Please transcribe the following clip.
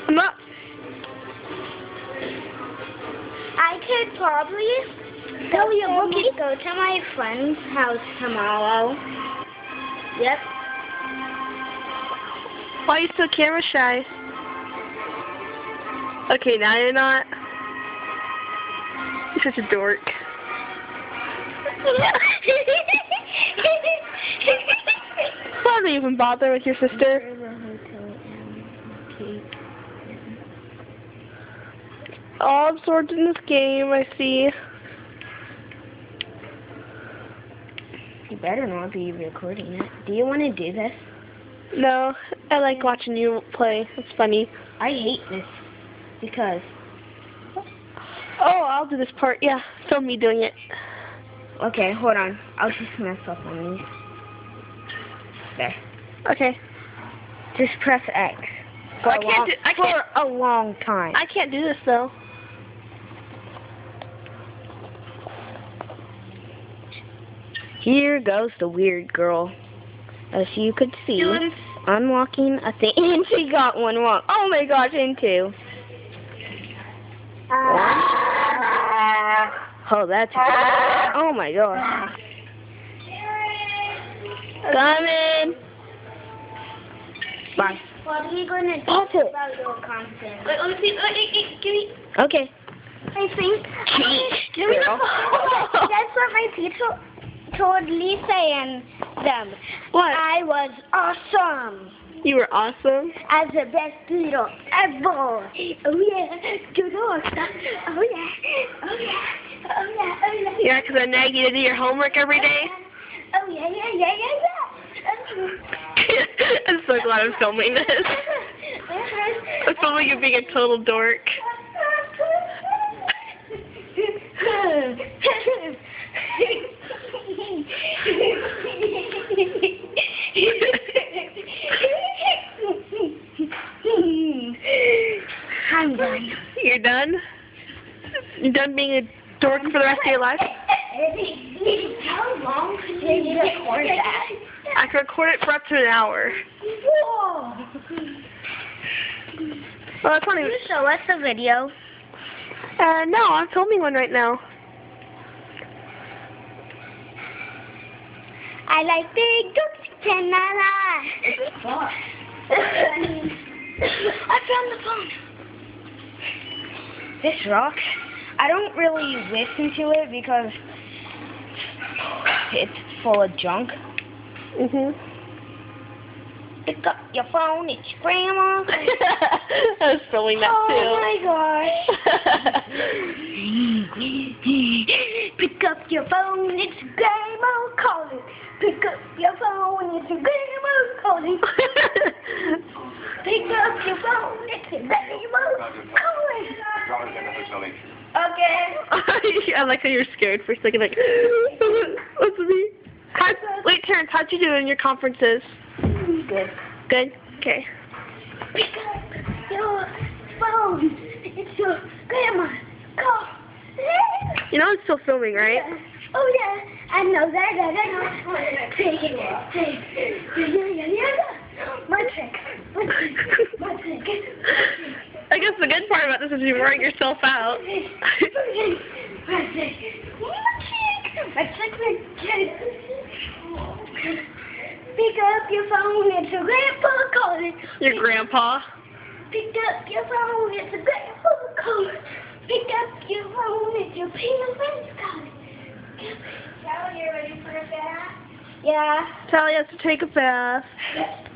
I'm not. I could probably go to my friend's house tomorrow. Yep. Why are you so camera shy? Okay, now you're not. You're such a dork. Why do you even bother with your sister? All absorbed in this game, I see. You better not be recording it. Do you want to do this? No, I like watching you play. It's funny. I hate this because... Oh, I'll do this part. Yeah, film me doing it. Okay, hold on. I'll just mess up on these. There. Okay. Just press X. For a long time. I can't do this though. Here goes the weird girl. As you could see, unlocking a thing. And she got one wrong. Oh my gosh, and two. Oh, that's... Oh my gosh. Coming. Bye. What are you going to do about your content? Wait, let me see. Give me... Okay. I think... Give me the phone. That's what my teacher told Lisa and them. What? I was awesome. You were awesome? As the best doodle ever. Oh yeah, doodle. Oh yeah. Oh yeah. Oh yeah. Oh yeah. Yeah, because I nag you to do your homework every day. Oh yeah. I'm so glad I'm filming this. I'm filming you being a total dork. I'm done. You're done? You're done being a dork for the rest of your life? How long did you record that? I can record it for up to an hour. Whoa! Well, that's not even... Can you show us the video? No, I'm filming one right now. I like big ducks, Canada. I found the phone. This rocks. I don't really listen to it because it's full of junk. Pick up your phone, it's Grandma. I was filming that too. Oh my gosh. Pick up your phone, it's Grandma calling. Pick up your phone, it's Grandma calling. Pick up your phone, it's Grandma calling. Okay. I like how you're scared for a second, like, what's me? Wait, Terrence, how'd you do in your conferences? Good. Good? Okay. Pick up your phone, it's your Grandma call. You know I'm still filming, right? Yeah. Oh yeah, I know that. I know. Take it. Yeah. My trick. I guess the good part about this is you're wearing yourself out. Pick up your phone, it's a grandpa calling. Your grandpa? Pick up your phone, it's a grandpa calling. Pick up your phone, it's your parents calling. Sally, you ready for a bath? Yeah. Sally has to take a bath.